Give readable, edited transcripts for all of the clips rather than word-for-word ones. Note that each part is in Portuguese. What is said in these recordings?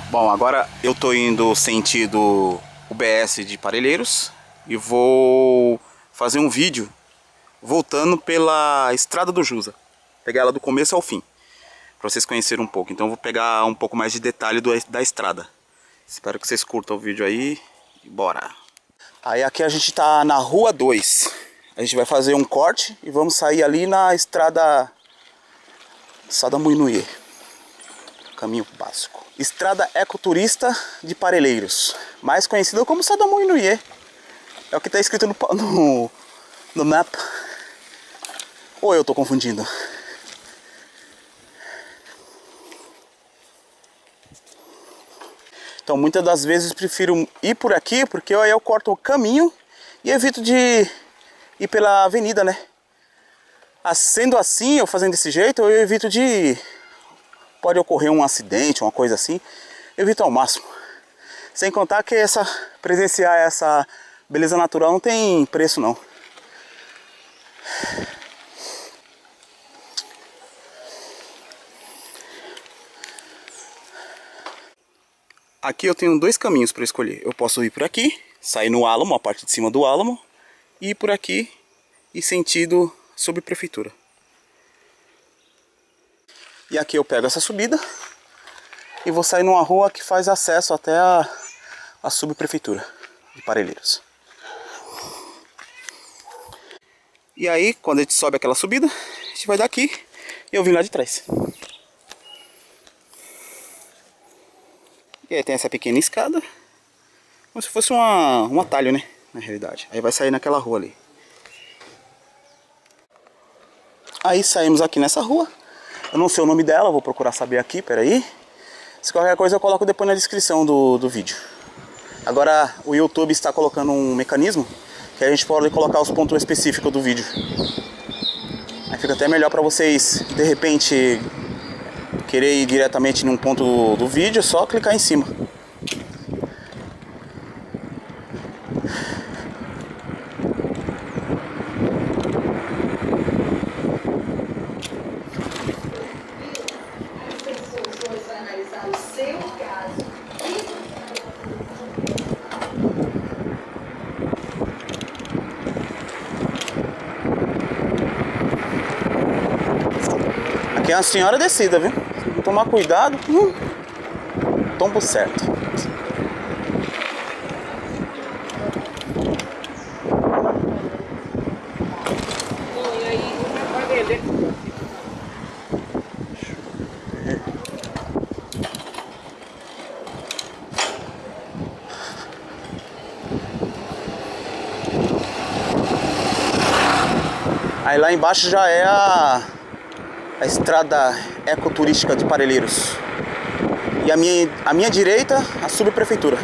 Bom, agora eu tô indo sentido UBS de Parelheiros e vou fazer um vídeo voltando pela Estrada do Jusa. Pegar ela do começo ao fim, para vocês conhecerem um pouco. Então eu vou pegar um pouco mais de detalhe da estrada. Espero que vocês curtam o vídeo aí e bora! Aí aqui a gente tá na Rua 2. A gente vai fazer um corte e vamos sair ali na estrada Sadamuinuie. Caminho básico. Estrada Ecoturista de Parelheiros, mais conhecida como Sadamuinuie. É o que está escrito no mapa. Ou eu estou confundindo? Então muitas das vezes prefiro ir por aqui, porque aí eu corto o caminho e evito de ir pela avenida, né? Sendo assim, eu fazendo desse jeito, eu evito de... Pode ocorrer um acidente, uma coisa assim, evito ao máximo. Sem contar que presenciar essa beleza natural não tem preço não. Aqui eu tenho dois caminhos para escolher. Eu posso ir por aqui, sair no Álamo, a parte de cima do Álamo, e ir por aqui e sentido subprefeitura. E aqui eu pego essa subida e vou sair numa rua que faz acesso até a subprefeitura de Parelheiros. E aí, quando a gente sobe aquela subida, a gente vai daqui e eu vim lá de trás. E aí tem essa pequena escada, como se fosse um atalho, né? Na realidade. Aí vai sair naquela rua ali. Aí saímos aqui nessa rua. Eu não sei o nome dela, vou procurar saber aqui, peraí. Se qualquer coisa eu coloco depois na descrição do vídeo. Agora o YouTube está colocando um mecanismo que a gente pode colocar os pontos específicos do vídeo. Aí fica até melhor para vocês, de repente, querer ir diretamente num ponto do vídeo, é só clicar em cima. Aqui é uma senhora descida, viu? Se tomar cuidado, tombo certo. Aí lá embaixo já é a estrada ecoturística de Parelheiros. E a minha direita, a subprefeitura.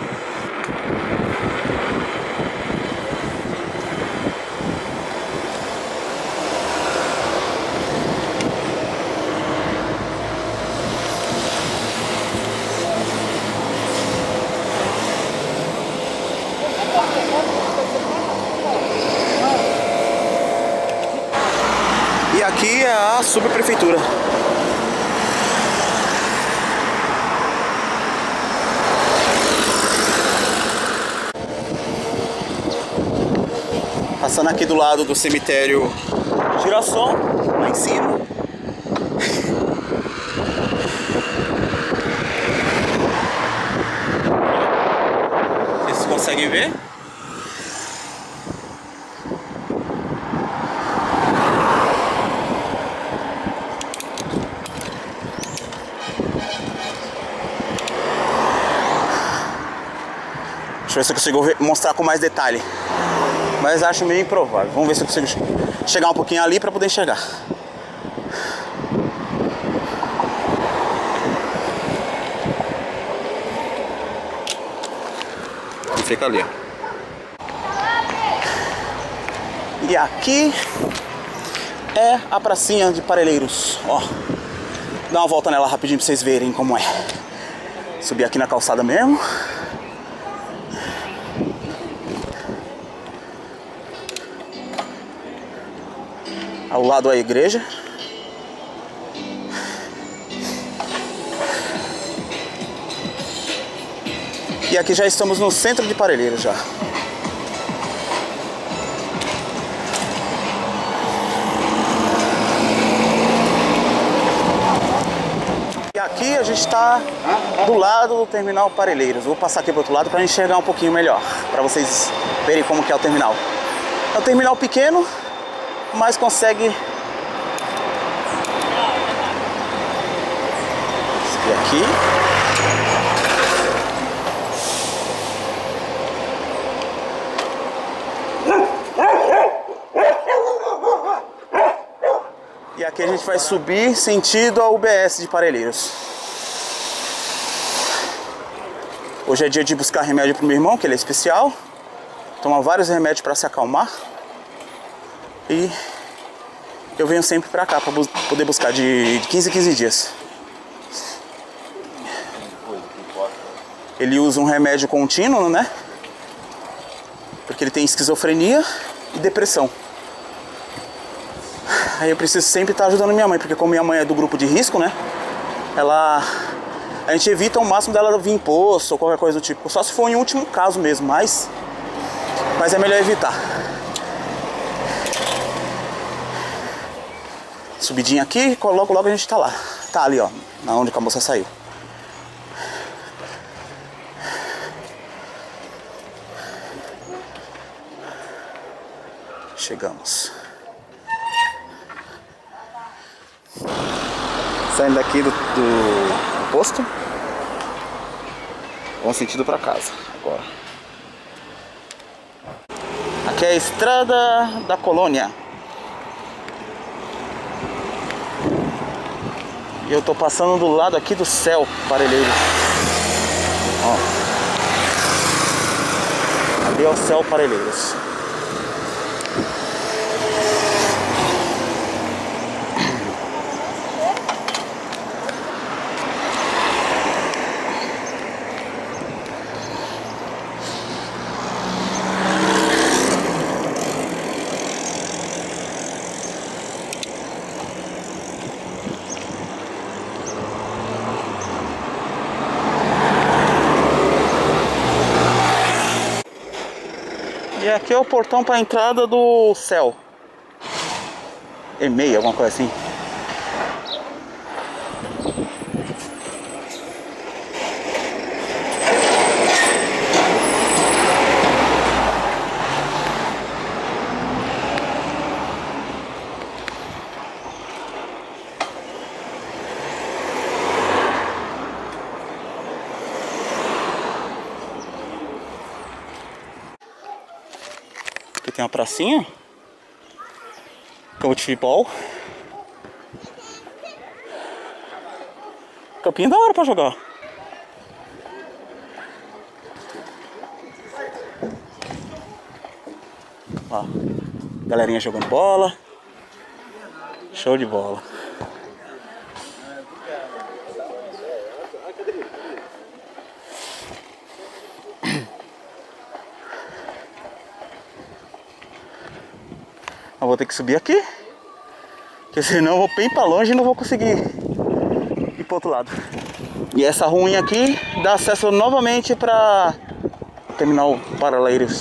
E aqui é a subprefeitura. Passando aqui do lado do cemitério Girassol, lá em cima. Vocês conseguem ver? Deixa eu ver se eu consigo mostrar com mais detalhe. Mas acho meio improvável. Vamos ver se eu consigo chegar um pouquinho ali para poder enxergar. E fica ali, ó. E aqui é a pracinha de Parelheiros. Ó, dá uma volta nela rapidinho para vocês verem como é. Subir aqui na calçada mesmo. Ao lado a igreja. E aqui já estamos no centro de Parelheiros já. E aqui a gente está do lado do terminal Parelheiros. Vou passar aqui para o outro lado para enxergar um pouquinho melhor, para vocês verem como que é o terminal. É um terminal pequeno, mas consegue subir aqui. E aqui a gente vai subir sentido a UBS de Parelheiros. Hoje é dia de buscar remédio pro meu irmão, que ele é especial. Toma vários remédios para se acalmar. E eu venho sempre pra cá para poder buscar de 15 em 15 dias. Ele usa um remédio contínuo, né? Porque ele tem esquizofrenia e depressão. Aí eu preciso sempre estar ajudando minha mãe, porque como minha mãe é do grupo de risco, né? A gente evita ao máximo dela vir em posto ou qualquer coisa do tipo. Só se for em último caso mesmo, mas é melhor evitar. Subidinha aqui, logo a gente tá lá. Tá ali, ó, na onde a moça saiu. Chegamos. Saindo daqui do posto, vamos sentido para casa agora. Aqui é a estrada da colônia. E eu tô passando do lado aqui do céu, Parelheiros. Ó. Ali é o céu, Parelheiros. E aqui é o portão para a entrada do céu. E-mail, alguma coisa assim. Aqui tem uma pracinha, campo de futebol, campinho da hora pra jogar. Ó, galerinha jogando bola, show de bola. Eu vou ter que subir aqui, porque senão eu vou bem pra longe e não vou conseguir ir pro outro lado. E essa ruinha aqui dá acesso novamente para terminal Parelheiros.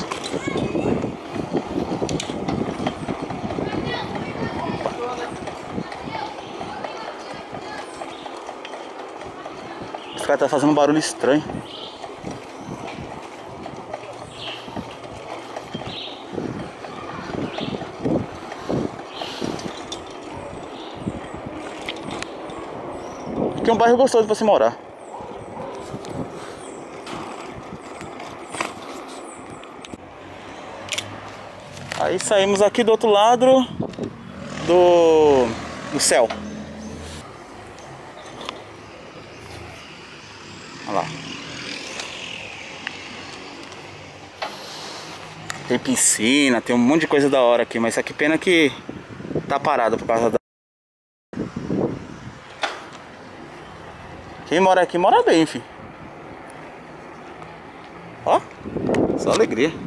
Esse cara tá fazendo um barulho estranho. Aqui é um bairro gostoso para se morar. Aí saímos aqui do outro lado do céu. Olha lá. Tem piscina, tem um monte de coisa da hora aqui, mas aqui pena que tá parado por causa da... Quem mora aqui mora bem, filho. Ó, só alegria.